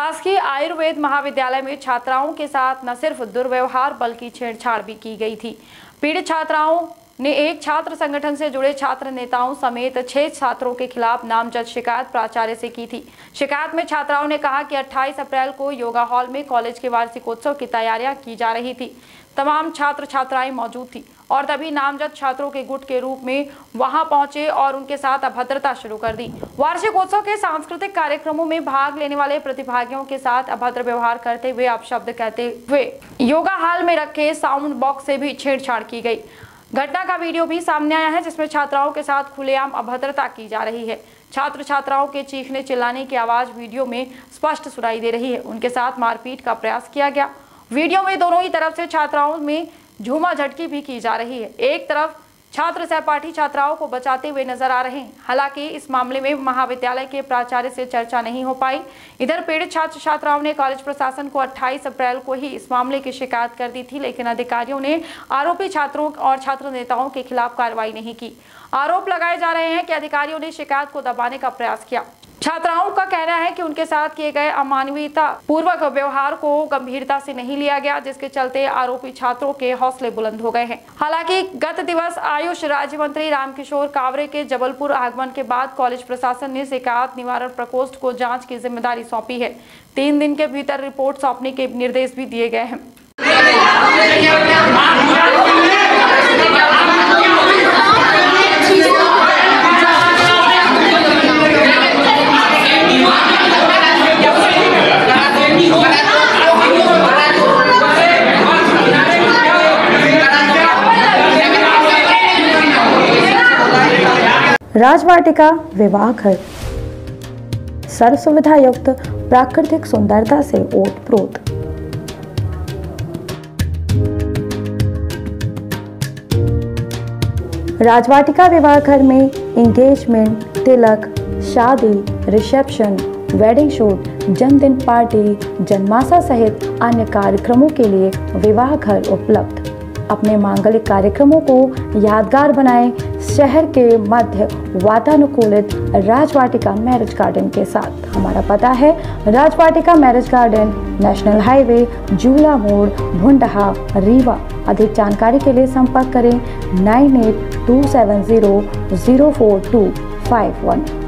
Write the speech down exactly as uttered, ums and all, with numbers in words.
शासकीय आयुर्वेद महाविद्यालय में छात्राओं के साथ न सिर्फ दुर्व्यवहार बल्कि छेड़छाड़ भी की गई थी। पीड़ित छात्राओं ने एक छात्र संगठन से जुड़े छात्र नेताओं समेत छह छात्रों के खिलाफ नामजद शिकायत प्राचार्य से की थी। शिकायत में छात्राओं ने कहा कि अट्ठाईस अप्रैल को योगा हॉल में कॉलेज के वार्षिकोत्सव की तैयारियां की जा रही थी। तमाम छात्र छात्राएं मौजूद थी और तभी नामजद छात्रों के गुट के रूप में वहां पहुंचे और उनके साथ अभद्रता शुरू कर दी। वार्षिकोत्सव के सांस्कृतिक कार्यक्रमों में भाग लेने वाले प्रतिभागियों के साथ अभद्र व्यवहार करते हुए अपशब्द कहते हुए योगा हॉल में रखे साउंड बॉक्स से भी छेड़छाड़ की गई। घटना का वीडियो भी सामने आया है जिसमें छात्राओं के साथ खुलेआम अभद्रता की जा रही है। छात्र छात्राओं के चीखने चिल्लाने की आवाज वीडियो में स्पष्ट सुनाई दे रही है। उनके साथ मारपीट का प्रयास किया गया। वीडियो में दोनों ही तरफ से छात्राओं में झूमा झटकी भी की जा रही है। एक तरफ छात्र सहपाठी छात्राओं को बचाते हुए नजर आ रहे हैं। हालांकि इस मामले में महाविद्यालय के प्राचार्य से चर्चा नहीं हो पाई। इधर पीड़ित छात्र छात्राओं ने कॉलेज प्रशासन को अट्ठाईस अप्रैल को ही इस मामले की शिकायत कर दी थी, लेकिन अधिकारियों ने आरोपी छात्रों और छात्र नेताओं के खिलाफ कार्रवाई नहीं की। आरोप लगाए जा रहे हैं कि अधिकारियों ने शिकायत को दबाने का प्रयास किया। छात्राओं का कहना है कि उनके साथ किए गए अमानवीयता पूर्वक व्यवहार को गंभीरता से नहीं लिया गया, जिसके चलते आरोपी छात्रों के हौसले बुलंद हो गए हैं। हालांकि गत दिवस आयुष राज्य मंत्री रामकिशोर कावरे के जबलपुर आगमन के बाद कॉलेज प्रशासन ने शिकायत निवारण प्रकोष्ठ को जांच की जिम्मेदारी सौंपी है। तीन दिन के भीतर रिपोर्ट सौंपने के निर्देश भी दिए गए हैं। राजवाटिका विवाह घर सर्व सुविधा युक्त प्राकृतिक सुंदरता से ओतप्रोत। राजवाटिका विवाह घर में एंगेजमेंट, तिलक, शादी, रिसेप्शन, वेडिंग शूट, जन्मदिन पार्टी, जन्माशा सहित अन्य कार्यक्रमों के लिए विवाह घर उपलब्ध। अपने मांगलिक कार्यक्रमों को यादगार बनाएं शहर के मध्य वातानुकूलित राजवाटिका मैरिज गार्डन के साथ। हमारा पता है Rajwatika marriage garden, national highway, Jula मोड़, भुंडहा, रीवा। अधिक जानकारी के लिए संपर्क करें nine eight two seven zero zero four two five one.